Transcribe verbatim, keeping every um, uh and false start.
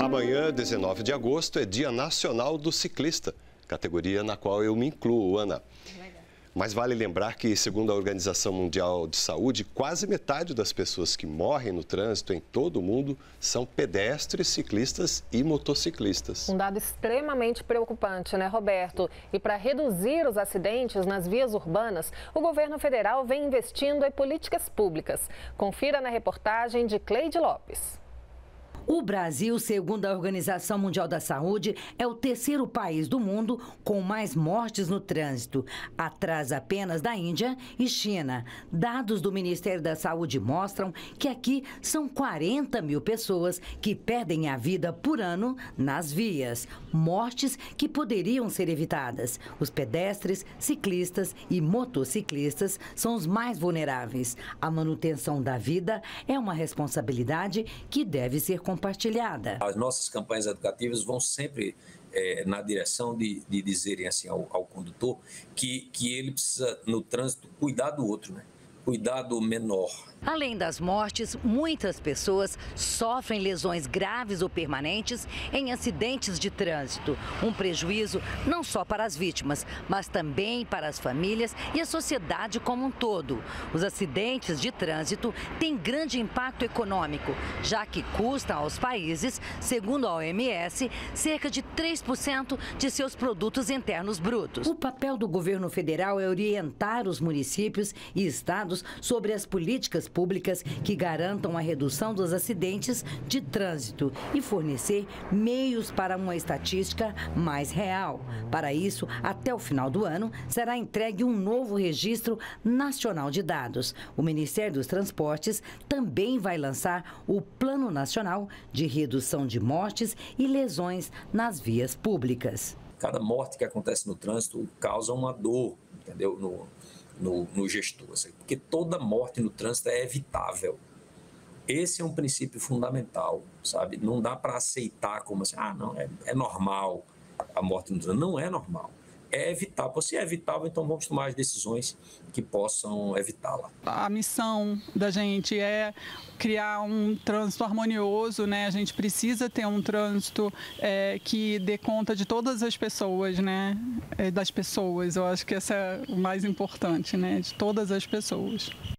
Amanhã, dezenove de agosto, é Dia Nacional do Ciclista, categoria na qual eu me incluo, Ana. Mas vale lembrar que, segundo a Organização Mundial de Saúde, quase metade das pessoas que morrem no trânsito em todo o mundo são pedestres, ciclistas e motociclistas. Um dado extremamente preocupante, né, Roberto? E para reduzir os acidentes nas vias urbanas, o governo federal vem investindo em políticas públicas. Confira na reportagem de Cleide Lopes. O Brasil, segundo a Organização Mundial da Saúde, é o terceiro país do mundo com mais mortes no trânsito, atrás apenas da Índia e China. Dados do Ministério da Saúde mostram que aqui são quarenta mil pessoas que perdem a vida por ano nas vias. Mortes que poderiam ser evitadas. Os pedestres, ciclistas e motociclistas são os mais vulneráveis. A manutenção da vida é uma responsabilidade que deve ser compartilhada. compartilhada. As nossas campanhas educativas vão sempre é, na direção de, de dizerem assim ao, ao condutor que, que ele precisa, no trânsito, cuidar do outro, né? Cuidar do menor. Além das mortes, muitas pessoas sofrem lesões graves ou permanentes em acidentes de trânsito. Um prejuízo não só para as vítimas, mas também para as famílias e a sociedade como um todo. Os acidentes de trânsito têm grande impacto econômico, já que custam aos países, segundo a O M S, cerca de três por cento de seus produtos internos brutos. O papel do governo federal é orientar os municípios e estados sobre as políticas públicas que garantam a redução dos acidentes de trânsito e fornecer meios para uma estatística mais real. Para isso, até o final do ano, será entregue um novo registro nacional de dados. O Ministério dos Transportes também vai lançar o Plano Nacional de Redução de Mortes e Lesões nas Vias Públicas. Cada morte que acontece no trânsito causa uma dor, entendeu? No... No, no gestor, assim, porque toda morte no trânsito é evitável. Esse é um princípio fundamental, sabe? Não dá para aceitar como assim, ah, não, é, é normal a morte no trânsito. Não é normal. É evitável. Se é evitável, então vamos tomar as decisões que possam evitá-la. A missão da gente é criar um trânsito harmonioso, né? A gente precisa ter um trânsito é, que dê conta de todas as pessoas, né? É, das pessoas. Eu acho que essa é o mais importante, né? De todas as pessoas.